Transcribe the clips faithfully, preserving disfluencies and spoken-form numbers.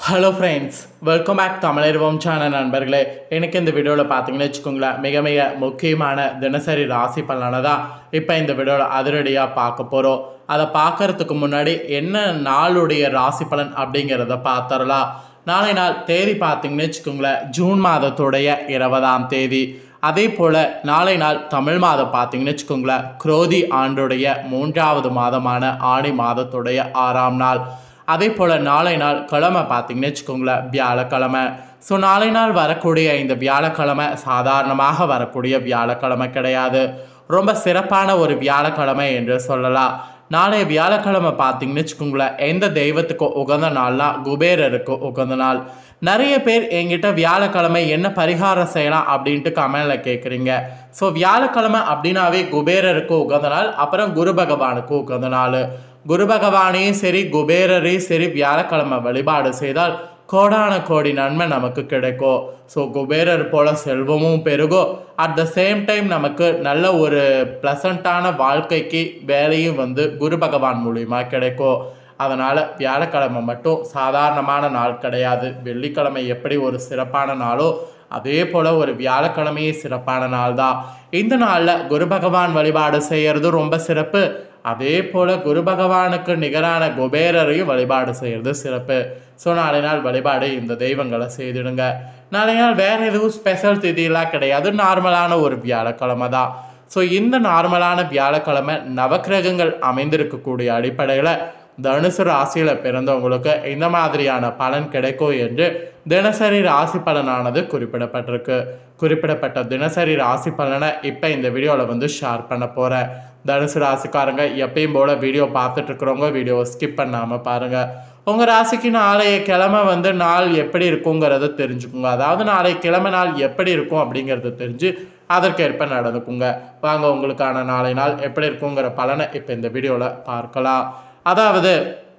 Hello friends, welcome back தமிழர்வோம் channel நண்பர்களே. எனக்கு இந்த வீடியோவில் பார்த்தீங்கன்னு வச்சுக்கோங்களேன், மிக மிக முக்கியமான தினசரி ராசி பலனை தான் இப்போ இந்த வீடியோவில் அதிரடியாக பார்க்க போகிறோம். அதை பார்க்கறதுக்கு முன்னாடி என்ன நாளுடைய ராசி பலன் அப்படிங்கிறத பார்த்துடலாம். நாளை நாள் தேதி பார்த்தீங்கன்னு வச்சுக்கோங்களேன், ஜூன் மாதத்துடைய இருபதாம் தேதி. அதே போல் நாளை நாள் தமிழ் மாதம் பார்த்தீங்கன்னு வச்சுக்கோங்களேன், குரோதி ஆண்டுடைய மூன்றாவது மாதமான ஆணி மாதத்துடைய ஆறாம் நாள். அதே போல் நாளை நாள் கிழமை பார்த்தீங்கன்னு வச்சுக்கோங்களேன், வியாழக்கிழமை. ஸோ நாளை நாள் வரக்கூடிய இந்த வியாழக்கிழமை சாதாரணமாக வரக்கூடிய வியாழக்கிழமை கிடையாது, ரொம்ப சிறப்பான ஒரு வியாழக்கிழமை என்று சொல்லலாம். நாளைய வியாழக்கிழமை பார்த்தீங்கன்னு வச்சுக்கோங்களேன், எந்த தெய்வத்துக்கு உகந்த நாள்னா குபேரருக்கு உகந்த நாள். நிறைய பேர் என்கிட்ட வியாழக்கிழமை என்ன பரிகாரம் செய்யலாம் அப்படின்ட்டு கமெண்டில் கேட்குறீங்க. ஸோ வியாழக்கிழமை அப்படின்னாவே குபேரருக்கு உகந்த நாள், அப்புறம் குரு பகவானுக்கு உகந்த நாள். குரு பகவானையும் சரி குபேரரையும் சரி வியாழக்கிழமை வழிபாடு செய்தால் கோடான கோடி நன்மை நமக்கு கிடைக்கும். ஸோ குபேரர் போல் செல்வமும் பெருகும், அட் த சேம் டைம் நமக்கு நல்ல ஒரு ப்ளசண்ட்டான வாழ்க்கைக்கு வேலையும் வந்து குரு பகவான் மூலிமா கிடைக்கும். அதனால் வியாழக்கிழமை மட்டும் சாதாரணமான நாள் கிடையாது. வெள்ளிக்கிழமை எப்படி ஒரு சிறப்பான நாளோ அதே போல் ஒரு வியாழக்கிழமையே சிறப்பான நாள் தான். இந்த நாளில் குரு பகவான் வழிபாடு செய்கிறது ரொம்ப சிறப்பு. அதே போல் குரு பகவானுக்கு நிகரான குபேரரையும் வழிபாடு செய்கிறது சிறப்பு. ஸோ நாளை நாள் வழிபாடு இந்த தெய்வங்களை செய்திடுங்க. நாளை நாள் வேறு எதுவும் ஸ்பெஷல் திதியெல்லாம் கிடையாது, நார்மலான ஒரு வியாழக்கிழமை தான். ஸோ இந்த நார்மலான வியாழக்கிழமை நவக்கிரகங்கள் அமைந்திருக்கக்கூடிய அடிப்படையில் தனுசு ராசியில் பிறந்தவங்களுக்கு இந்த மாதிரியான பலன் கிடைக்கும் என்று தினசரி ராசி பலனானது குறிப்பிடப்பட்டிருக்கு. குறிப்பிடப்பட்ட தினசரி ராசி பலனை இப்போ இந்த வீடியோவில் வந்து ஷேர் பண்ண போகிறேன். தனுசு ராசிக்காரங்க எப்பயும் போல் வீடியோ பார்த்துட்ருக்குறவங்க வீடியோவை ஸ்கிப் பண்ணாமல் பாருங்கள். உங்கள் ராசிக்கு நாளைய கிழமை வந்து நாள் எப்படி இருக்குங்கிறத தெரிஞ்சுக்குங்க. அதாவது நாளைய கிழமை நாள் எப்படி இருக்கும் அப்படிங்கிறத தெரிஞ்சு அதற்கேற்ப நடந்துக்குங்க. வாங்க உங்களுக்கான நாளை நாள் எப்படி இருக்குங்கிற பலனை இப்போ இந்த வீடியோவில் பார்க்கலாம். அதாவது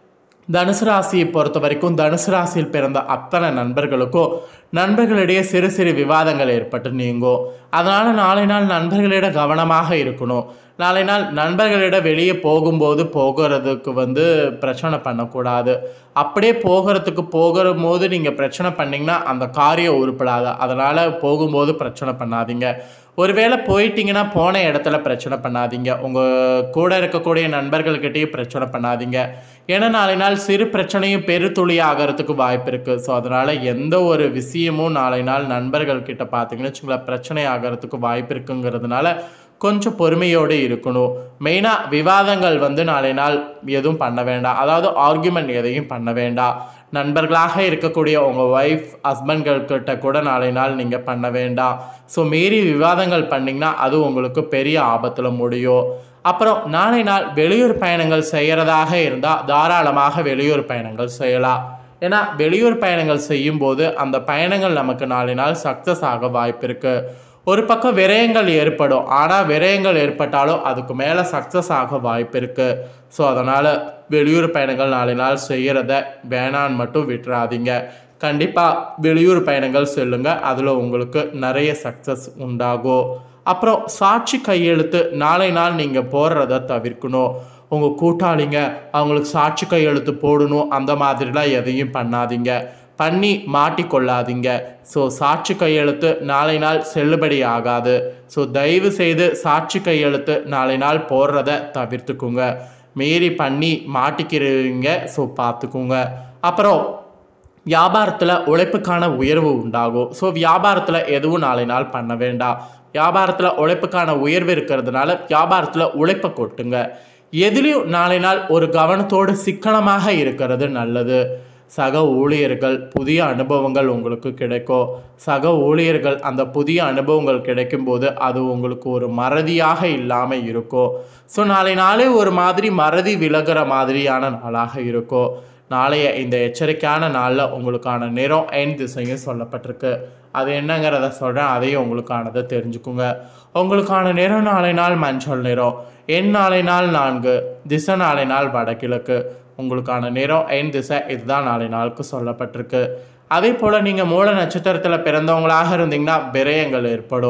தனுசு ராசியை பொறுத்த வரைக்கும் தனுசு ராசியில் பிறந்த அத்தனை நண்பர்களுக்கும் நண்பர்களிடையே சிறு சிறு விவாதங்கள் ஏற்பட்டு நீங்கும். அதனால் நாளை நாள் நண்பர்களிடம் கவனமாக இருக்கணும். நாளை நாள் நண்பர்களிடம் வெளியே போகும்போது போகிறதுக்கு வந்து பிரச்சனை பண்ணக்கூடாது. அப்படியே போகிறதுக்கு போகிற போது நீங்கள் பிரச்சனை பண்ணிங்கன்னா அந்த காரியம் உருப்படாது. அதனால் போகும்போது பிரச்சனை பண்ணாதீங்க. ஒருவேளை போயிட்டீங்கன்னா போன இடத்துல பிரச்சனை பண்ணாதீங்க. உங்கள் கூட இருக்கக்கூடிய நண்பர்கள்கிட்டையும் பிரச்சனை பண்ணாதீங்க. ஏன்னா நாளை நாள் சிறு பிரச்சனையும் பெருத்துளி ஆகிறதுக்கு வாய்ப்பு இருக்குது. ஸோ அதனால் எந்த ஒரு விஷயமும் நாளை நாள் நண்பர்கள்கிட்ட பார்த்தீங்கன்னு வச்சுங்களேன் பிரச்சனை ஆகிறதுக்கு வாய்ப்பு இருக்குங்கிறதுனால கொஞ்சம் பொறுமையோடு இருக்கணும். மெயினாக விவாதங்கள் வந்து நாளை நாள் எதுவும் பண்ண வேண்டாம். அதாவது ஆர்கியூமெண்ட் எதையும் பண்ண வேண்டாம். நண்பர்களாக இருக்கக்கூடிய உங்கள் ஒய்ஃப் ஹஸ்பண்ட்கள்கிட்ட கூட நாளை நாள் நீங்கள் பண்ண வேண்டாம். ஸோ மீறி விவாதங்கள் பண்ணிங்கன்னா அது உங்களுக்கு பெரிய ஆபத்தில் முடியும். அப்புறம் நாளை நாள் வெளியூர் பயணங்கள் செய்கிறதாக இருந்தால் தாராளமாக வெளியூர் பயணங்கள் செய்யலாம். ஏன்னா வெளியூர் பயணங்கள் செய்யும்போது அந்த பயணங்கள் நமக்கு நாளை நாள் சக்ஸஸ் ஆக வாய்ப்பு இருக்குது. ஒரு பக்கம் விரயங்கள் ஏற்படும், ஆனால் விரயங்கள் ஏற்பட்டாலும் அதுக்கு மேலே சக்ஸஸ் ஆக வாய்ப்பு இருக்குது. ஸோ அதனால் வெளியூர் பயணங்கள் நாளை நாள் செய்கிறத வேணான்னு மட்டும் விட்டுறாதீங்க. கண்டிப்பாக வெளியூர் பயணங்கள் செல்லுங்கள், அதில் உங்களுக்கு நிறைய சக்ஸஸ் உண்டாகும். அப்புறம் சாட்சி கையெழுத்து நாளை நாள் நீங்கள் போடுறத தவிர்க்கணும். உங்கள் கூட்டாளிங்க அவங்களுக்கு சாட்சி கையெழுத்து போடணும் அந்த மாதிரிலாம் எதையும் பண்ணாதீங்க, பண்ணி மாட்டிக்கொள்ளாதீங்க. ஸோ சாட்சி கையெழுத்து நாளை நாள் செல்லுபடி ஆகாது. ஸோ தயவு செய்து சாட்சி கையெழுத்து நாளை நாள் போடுறத தவிர்த்துக்குங்க. மீறி பண்ணி மாட்டிக்கிறீங்க, ஸோ பார்த்துக்குங்க. அப்புறம் வியாபாரத்தில் உழைப்புக்கான உயர்வு உண்டாகும். ஸோ வியாபாரத்தில் எதுவும் நாளை நாள் பண்ண வேண்டாம். வியாபாரத்தில் உழைப்புக்கான உயர்வு இருக்கிறதுனால வியாபாரத்தில் உழைப்பை கொட்டுங்க. எதுலேயும் நாளை நாள் ஒரு கவனத்தோடு சிக்கனமாக இருக்கிறது நல்லது. சக ஊழியர்கள் புதிய அனுபவங்கள் உங்களுக்கு கிடைக்கும். சக ஊழியர்கள் அந்த புதிய அனுபவங்கள் கிடைக்கும்போது அது உங்களுக்கு ஒரு மறதியாக இல்லாமல் இருக்கும். ஸோ நாளை நாளே ஒரு மாதிரி மறதி விலகிற மாதிரியான நாளாக இருக்கும். நாளைய இந்த எச்சரிக்கையான நாளில் உங்களுக்கான நிறம் எண் திசையும் சொல்லப்பட்டிருக்கு. அது என்னங்கிறத சொல்கிறேன், அதையும் உங்களுக்கானதை தெரிஞ்சுக்குங்க. உங்களுக்கான நிறம் நாளை நாள் மஞ்சள் நிறம், எண் நாளை நாள் நான்கு, திசை நாளை நாள் வடகிழக்கு. உங்களுக்கான நிறம் எண் திசை இதுதான் நாளை நாளுக்கு சொல்லப்பட்டிருக்கு. அதே போல் நீங்கள் மூல நட்சத்திரத்தில் பிறந்தவங்களாக இருந்தீங்கன்னா விரயங்கள் ஏற்படும்.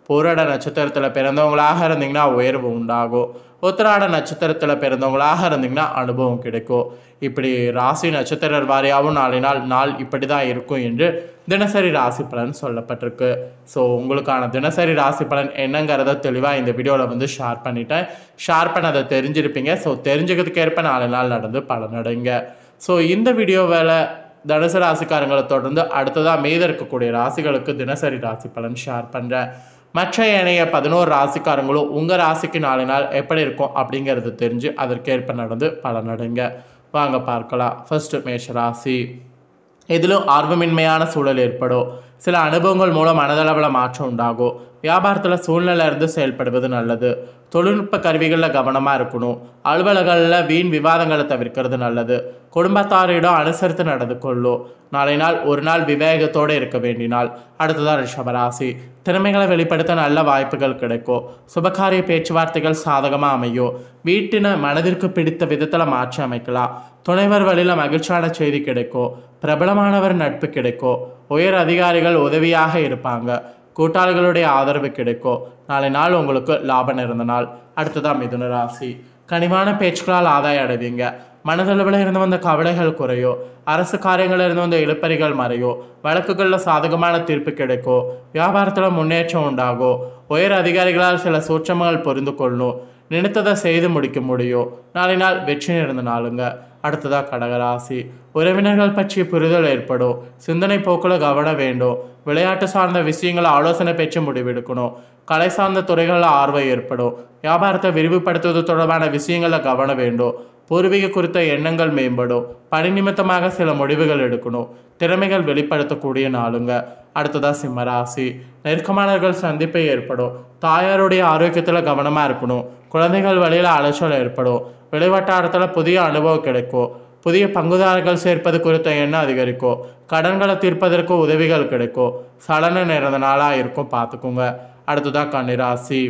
பூரட நட்சத்திரத்தில் பிறந்தவங்களாக இருந்தீங்கன்னா உயர்வு உண்டாகும். உத்திராட நட்சத்திரத்தில் பிறந்தவங்களாக இருந்தீங்கன்னா அனுபவம் கிடைக்கும். இப்படி ராசி நட்சத்திர வாரியாகவும் நாளினால் நாள் இப்படி தான் இருக்கும் என்று தினசரி ராசி பலன் சொல்லப்பட்டிருக்கு. ஸோ உங்களுக்கான தினசரி ராசி பலன் என்னங்கிறத தெளிவாக இந்த வீடியோவில் வந்து ஷேர் பண்ணிட்டேன். ஷேர் பண்ணதை தெரிஞ்சிருப்பீங்க. ஸோ தெரிஞ்சுக்கிறதுக்கு ஏற்ப நாலு நாள் நடந்து பலனடைங்க. ஸோ இந்த வீடியோவில் தனுசு ராசிக்காரங்களை தொடர்ந்து அடுத்ததாக மீத இருக்கக்கூடிய ராசிகளுக்கு தினசரி ராசி பலன் ஷேர் பண்ணுறேன். மற்ற ஏனைய பதினோரு ராசிக்காரங்களும் உங்கள் ராசிக்கு நாலு நாள் எப்படி இருக்கும் அப்படிங்கிறது தெரிஞ்சு அதற்கேற்ப நடந்து பலனடைங்க. வாங்க பார்க்கலாம். ஃபர்ஸ்ட் மேஷ ராசி. இதிலும் ஆர்வமின்மையான சூழல் ஏற்படும். சில அனுபவங்கள் மூலம் மனதளவில் மாற்றம் உண்டாகும். வியாபாரத்தில் சூழ்நிலை இருந்து செயல்படுவது நல்லது. தொழில்நுட்ப கருவிகளில் கவனமாக இருக்கணும். அலுவலகங்களில் வீண் விவாதங்களை தவிர்க்கிறது நல்லது. குடும்பத்தாரிடம் அனுசரித்து நடந்து கொள்ளும். நாளை நாள் ஒரு நாள் விவேகத்தோடு இருக்க வேண்டினால். அடுத்ததான் ரிஷபராசி. திறமைகளை வெளிப்படுத்த நல்ல வாய்ப்புகள் கிடைக்கும். சுபகாரிய பேச்சுவார்த்தைகள் சாதகமாக அமையும். வீட்டின மனதிற்கு பிடித்த விதத்தில் மாற்றி அமைக்கலாம். துணைவர் வழியில் மகிழ்ச்சியான செய்தி கிடைக்கும். பிரபலமானவர் நட்பு கிடைக்கும். உயர் அதிகாரிகள் உதவியாக இருப்பாங்க. கூட்டாளிகளுடைய ஆதரவு கிடைக்கும். நாளை நாள் உங்களுக்கு லாபம் இருந்த நாள். அடுத்ததான் மிதுன ராசி. கனிவான பேச்சுக்களால் ஆதாயம் அடைவீங்க. மனதளவில் இருந்து வந்த கவலைகள் குறையும். அரசு காரியங்களில் இருந்து வந்த இழுப்பறிகள் மறையும். வழக்குகளில் சாதகமான தீர்ப்பு கிடைக்கும். வியாபாரத்தில் முன்னேற்றம் உண்டாகும். உயர் அதிகாரிகளால் சில சூட்சமங்கள் புரிந்து கொள்ளணும். நினைத்ததை செய்து முடிக்க முடியும். நாளை நாள் வெற்றி நிறைந்த நாளுங்க. அடுத்ததாக கடகராசி. உறவினர்கள் பற்றிய புரிதல் ஏற்படும். சிந்தனை போக்கில் கவனம் வேண்டும். விளையாட்டு சார்ந்த விஷயங்களை ஆலோசனை பெற்று முடிவெடுக்கணும். கலை சார்ந்த துறைகளில் ஆர்வம் ஏற்படும். வியாபாரத்தை விரிவுபடுத்துவது தொடர்பான விஷயங்களில் கவனம் வேண்டும். பூர்வீக குறித்த எண்ணங்கள் மேம்படும். பணி நிமித்தமாக சில முடிவுகள் எடுக்கணும். திறமைகள் வெளிப்படுத்தக்கூடிய நாளுங்க. அடுத்ததாக சிம்மராசி. நெருக்கமானவர்கள் சந்திப்பை ஏற்படும். தாயாருடைய ஆரோக்கியத்தில் கவனமாக இருக்கணும். குழந்தைகள் வழியில் அலைச்சல் ஏற்படும். வெளிவட்டாரத்தில் புதிய அனுபவம் கிடைக்கும். புதிய பங்குதாரர்கள் சேர்ப்பது குறித்த எண்ணம் அதிகரிக்கும். கடன்களை தீர்ப்பதற்கு உதவிகள் கிடைக்கும். சடன நிறைந்த நாளாக இருக்கும், பார்த்துக்கோங்க. அடுத்ததாக கன்னிராசி.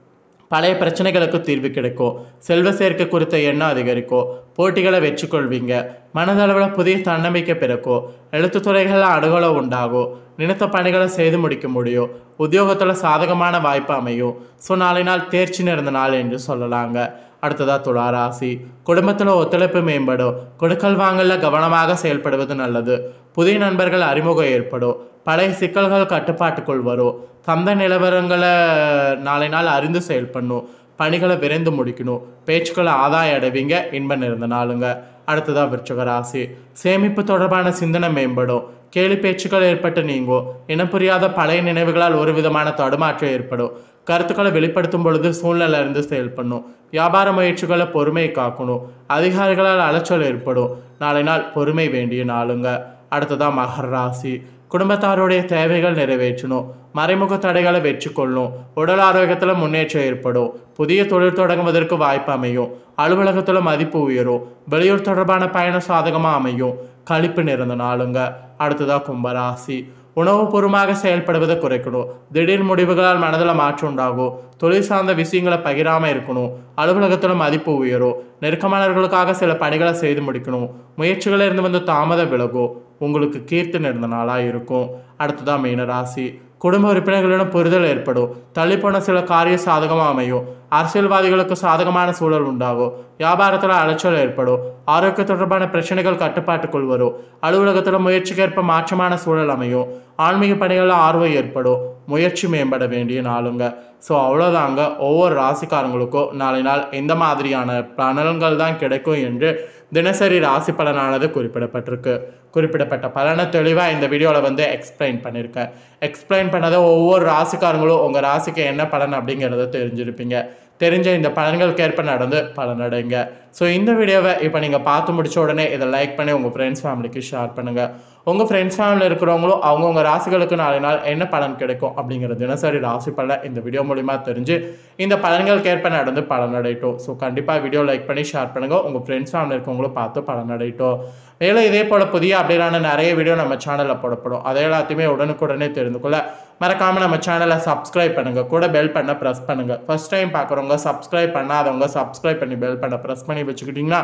பழைய பிரச்சனைகளுக்கு தீர்வு கிடைக்கும். செல்வ சேர்க்கை குறித்த எண்ணம் அதிகரிக்கும். போட்டிகளை வெற்றி கொள்வீங்க. மனதளவில் புதிய தன்னம்பிக்கை பிறக்கும். எழுத்துத்துறைகளில் அணுகலை உண்டாகும். நினைத்த பணிகளை செய்து முடிக்க முடியும். உத்தியோகத்தில் சாதகமான வாய்ப்பு அமையும். ஸோ நாளை நாள் தேர்ச்சி நிறைந்த நாள் என்று சொல்லலாங்க. அடுத்ததாக துளாராசி. குடும்பத்தில் ஒத்துழைப்பு மேம்படும். கொடுக்கல் வாங்கலில் கவனமாக செயல்படுவது நல்லது. புதிய நண்பர்கள் அறிமுகம் ஏற்படும். பழைய சிக்கல்கள் கட்டுப்பாட்டுக்குள் வரும். சந்தை நிலவரங்களை நாளை நாள் அறிந்து செயல்படணும். பணிகளை விரைந்து முடிக்கணும். பேச்சுக்களை ஆதாயம் அடைவீங்க. இன்பம் நிறைந்த நாளுங்க. அடுத்ததாக விருச்சிக ராசி. சேமிப்பு தொடர்பான சிந்தனை மேம்படும். கேலி பேச்சுக்கள் ஏற்பட்டு நீங்கும். இனம் புரியாத பழைய நினைவுகளால் ஒரு விதமான தடுமாற்றம் ஏற்படும். கருத்துக்களை வெளிப்படுத்தும் பொழுது சூழ்நிலை இருந்து செயல்படணும். வியாபார முயற்சிகளை பொறுமையை காக்கணும். அதிகாரிகளால் அலைச்சல் ஏற்படும். நாளை நாள் பொறுமை வேண்டிய நாளுங்க. அடுத்ததாக மகர ராசி. குடும்பத்தாருடைய தேவைகள் நிறைவேற்றணும். மறைமுக தடைகளை வெற்றி கொள்ளணும். உடல் ஆரோக்கியத்தில் முன்னேற்றம் ஏற்படும். புதிய தொழில் தொடங்குவதற்கு வாய்ப்பு அமையும். அலுவலகத்தில் மதிப்பு உயரும். வெளியூர் தொடர்பான பயணம் சாதகமாக அமையும். கழிப்பு நிறைந்த நாளுங்க. அடுத்ததாக கும்பராசி. உணவுபூர்வமாக செயல்படுவதை குறைக்கணும். திடீர் முடிவுகளால் மனதில் மாற்றம் உண்டாகும். தொழில் சார்ந்த விஷயங்களை பகிராமல் இருக்கணும். அலுவலகத்தில் மதிப்பு உயரும். நெருக்கமானவர்களுக்காக சில பணிகளை செய்து முடிக்கணும். முயற்சிகளில் இருந்து வந்து தாமதம் விலகும். உங்களுக்கு கீர்த்தி நிறைந்த நாளாக இருக்கும். அடுத்ததான் மீனராசி. குடும்ப உறுப்பினர்களிடம் புரிதல் ஏற்படும். தள்ளிப்போன சில காரிய சாதகமாக அமையும். அரசியல்வாதிகளுக்கு சாதகமான சூழல் உண்டாகும். வியாபாரத்தில் அலைச்சல் ஏற்படும். ஆரோக்கிய தொடர்பான பிரச்சனைகள் கட்டுப்பாட்டுக்குள் வரும். அலுவலகத்தில் முயற்சிக்கேற்ப மாற்றமான சூழல் அமையும். ஆன்மீக பணிகளில் ஆர்வம் ஏற்படும். முயற்சி மேம்பட வேண்டிய நாளுங்க. ஸோ அவ்வளோதாங்க. ஒவ்வொரு ராசிக்காரங்களுக்கும் நாளை நாள் இந்த மாதிரியான பலன்கள் தான் கிடைக்கும் என்று தினசரி ராசி பலனானது குறிப்பிடப்பட்டிருக்கு. குறிப்பிடப்பட்ட பலனை தெளிவாக இந்த வீடியோவில் வந்து எக்ஸ்பிளைன் பண்ணியிருக்கேன். எக்ஸ்பிளைன் பண்ணதை ஒவ்வொரு ராசிக்காரங்களும் உங்கள் ராசிக்கு என்ன பலன் அப்படிங்கிறத தெரிஞ்சிருப்பீங்க. தெரிஞ்ச இந்த பலன்களுக்கு ஏற்ப நடந்து பலனடைங்க. ஸோ இந்த வீடியோவை இப்போ நீங்கள் பார்த்து முடிச்ச உடனே இதை லைக் பண்ணி உங்கள் ஃப்ரெண்ட்ஸ் ஃபேமிலிக்கு ஷேர் பண்ணுங்கள். உங்கள் ஃப்ரெண்ட்ஸ் ஃபேமிலியில் இருக்கிறவங்களும் அவங்கவுங்க ராசிகளுக்கு நாளை நாள் என்ன பலன் கிடைக்கும் அப்படிங்கிற தினசரி ராசி பலன் இந்த வீடியோ மூலிமா தெரிஞ்சு இந்த பலன்களுக்கு ஏற்ப நடந்து பலனடையட்டும். ஸோ கண்டிப்பாக வீடியோ லைக் பண்ணி ஷேர் பண்ணுங்கள். உங்கள் ஃப்ரெண்ட்ஸ் ஃபேமிலி இருக்கவங்களும் பார்த்து பலனடையட்டும். மேலும் இதே போல் புதிய அப்டேட்டான நிறைய வீடியோ நம்ம சேனலில் போடப்படும். அதை எல்லாத்தையுமே உடனுக்குடனே தெரிந்து கொள்ள மறக்காமல் நம்ம சேனலை சப்ஸ்கிரைப் பண்ணுங்கள். கூட பெல் பண்ண ப்ரெஸ் பண்ணுங்கள். ஃபர்ஸ்ட் டைம் பார்க்குறவங்க சப்ஸ்கிரைப் பண்ணாதவங்க சப்ஸ்கிரைப் பண்ணி பெல் பண்ண ப்ரெஸ் பண்ணி வச்சுக்கிட்டிங்கன்னா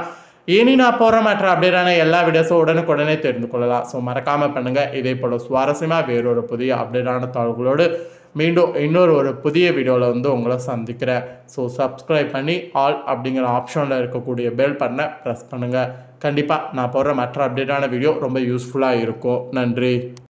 இனி நான் போகிற மற்ற அப்டேட்டான எல்லா வீடியோஸும் உடனுக்குடனே தெரிந்து கொள்ளலாம். ஸோ மறக்காமல் பண்ணுங்கள். இதே போல் சுவாரஸ்யமாக வேறொரு புதிய அப்டேட்டான தகவல்களோடு மீண்டும் இன்னொரு ஒரு புதிய வீடியோவில் வந்து உங்களை சந்திக்கிறேன். ஸோ சப்ஸ்கிரைப் பண்ணி ஆல் அப்படிங்கிற ஆப்ஷனில் இருக்கக்கூடிய பெல் பட்டனை ப்ரெஸ் பண்ணுங்கள். கண்டிப்பாக நான் போடுற மற்ற அப்டேட்டான வீடியோ ரொம்ப யூஸ்ஃபுல்லாக இருக்கும். நன்றி.